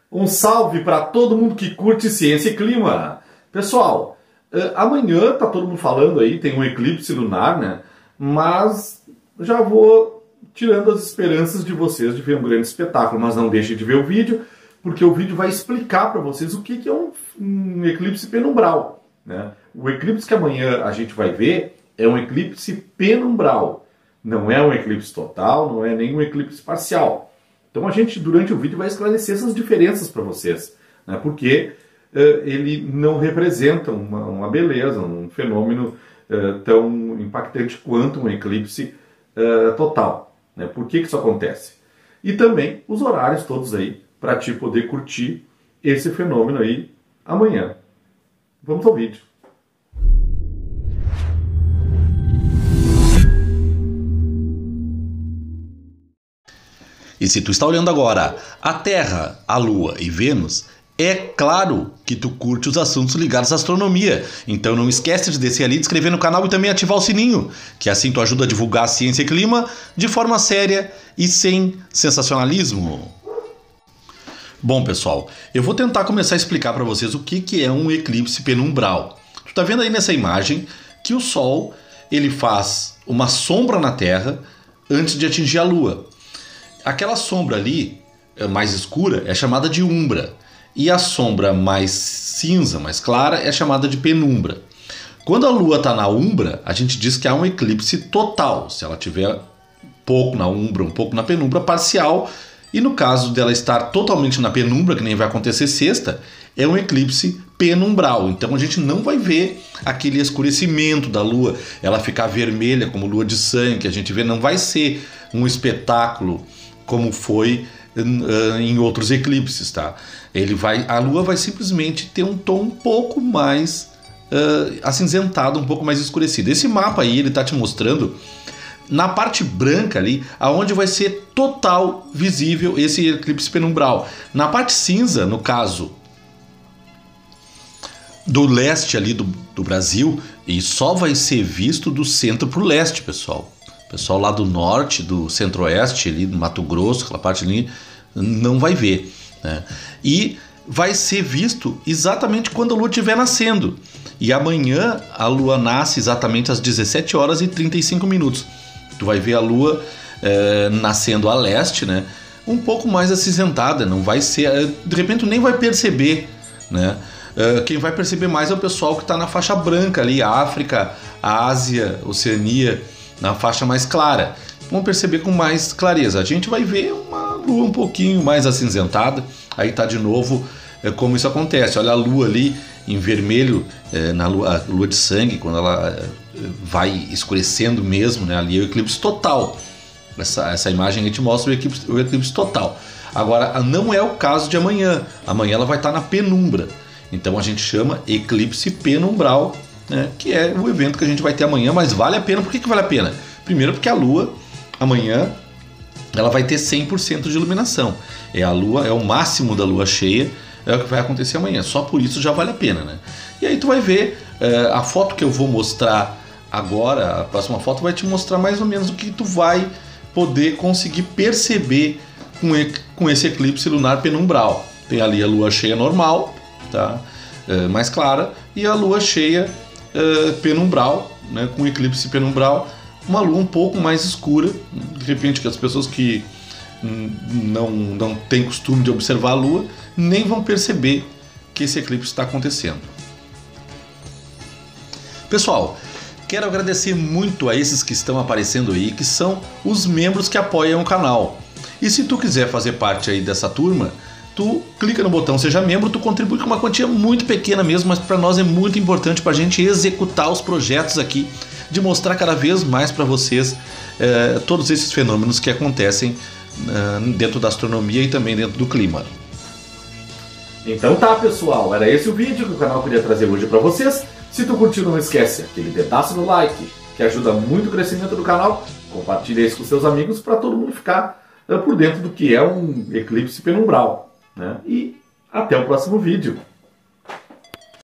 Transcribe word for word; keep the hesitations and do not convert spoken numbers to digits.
Um salve para todo mundo que curte ciência e clima. Pessoal, amanhã tá todo mundo falando aí, tem um eclipse lunar, né? Mas já vou tirando as esperanças de vocês de ver um grande espetáculo. Mas não deixem de ver o vídeo, porque o vídeo vai explicar para vocês o que é um, um eclipse penumbral, né? O eclipse que amanhã a gente vai ver é um eclipse penumbral. Não é um eclipse total, não é nem um eclipse parcial. Então a gente, durante o vídeo, vai esclarecer essas diferenças para vocês, né? Porque uh, ele não representa uma, uma beleza, um fenômeno uh, tão impactante quanto um eclipse uh, total, né? Por que que isso acontece? E também os horários todos aí, para ti poder curtir esse fenômeno aí amanhã. Vamos ao vídeo. E se tu está olhando agora a Terra, a Lua e Vênus, é claro que tu curte os assuntos ligados à astronomia. Então não esquece de descer ali, de inscrever no canal e também ativar o sininho, que assim tu ajuda a divulgar a ciência e clima de forma séria e sem sensacionalismo. Bom, pessoal, eu vou tentar começar a explicar para vocês o que que é um eclipse penumbral. Tu tá vendo aí nessa imagem que o Sol ele faz uma sombra na Terra antes de atingir a Lua. Aquela sombra ali, mais escura, é chamada de umbra. E a sombra mais cinza, mais clara, é chamada de penumbra. Quando a Lua está na umbra, a gente diz que há um eclipse total. Se ela tiver pouco na umbra, um pouco na penumbra, parcial. E no caso dela estar totalmente na penumbra, que nem vai acontecer sexta, é um eclipse penumbral. Então a gente não vai ver aquele escurecimento da Lua, ela ficar vermelha como lua de sangue, que a gente vê, não vai ser um espetáculo como foi uh, em outros eclipses, tá? Ele vai, a Lua vai simplesmente ter um tom um pouco mais uh, acinzentado, um pouco mais escurecido. Esse mapa aí, ele tá te mostrando na parte branca ali, aonde vai ser total visível esse eclipse penumbral. Na parte cinza, no caso do leste ali do, do Brasil, e só vai ser visto do centro para o leste, pessoal. O pessoal lá do norte, do centro-oeste, ali do Mato Grosso, aquela parte ali, não vai ver, né? E vai ser visto exatamente quando a Lua estiver nascendo. E amanhã a Lua nasce exatamente às dezessete horas e trinta e cinco minutos. Tu vai ver a Lua é, nascendo a leste, né? Um pouco mais acinzentada, não vai ser... De repente tu nem vai perceber, né? É, quem vai perceber mais é o pessoal que está na faixa branca ali, África, Ásia, Oceania, na faixa mais clara. Vamos perceber com mais clareza. A gente vai ver uma lua um pouquinho mais acinzentada. Aí tá de novo é, como isso acontece. Olha a lua ali em vermelho, é, na lua, a lua de sangue, quando ela é, vai escurecendo mesmo, né? Ali é o eclipse total. Essa, essa imagem aí te mostra o eclipse, o eclipse total. Agora, não é o caso de amanhã. Amanhã ela vai estar na penumbra. Então a gente chama eclipse penumbral, né, que é o evento que a gente vai ter amanhã, mas vale a pena. Por que que vale a pena? Primeiro porque a Lua, amanhã, ela vai ter cem por cento de iluminação. É a Lua, é o máximo da Lua cheia, é o que vai acontecer amanhã. Só por isso já vale a pena, né? E aí tu vai ver, é, a foto que eu vou mostrar agora, a próxima foto vai te mostrar mais ou menos o que tu vai poder conseguir perceber com, e, com esse eclipse lunar penumbral. Tem ali a Lua cheia normal, tá? É, mais clara, e a Lua cheia Uh, penumbral, né, com eclipse penumbral, uma lua um pouco mais escura. De repente que as pessoas que não, não têm costume de observar a lua nem vão perceber que esse eclipse está acontecendo. Pessoal, quero agradecer muito a esses que estão aparecendo aí, que são os membros que apoiam o canal. E se tu quiser fazer parte aí dessa turma, tu clica no botão Seja Membro, tu contribui com uma quantia muito pequena mesmo, mas para nós é muito importante para a gente executar os projetos aqui, de mostrar cada vez mais para vocês eh, todos esses fenômenos que acontecem eh, dentro da astronomia e também dentro do clima. Então tá, pessoal, era esse o vídeo que o canal queria trazer hoje para vocês. Se tu curtiu, não esquece aquele pedaço do like, que ajuda muito o crescimento do canal. Compartilha isso com seus amigos para todo mundo ficar eh, por dentro do que é um eclipse penumbral, né? E até o próximo vídeo.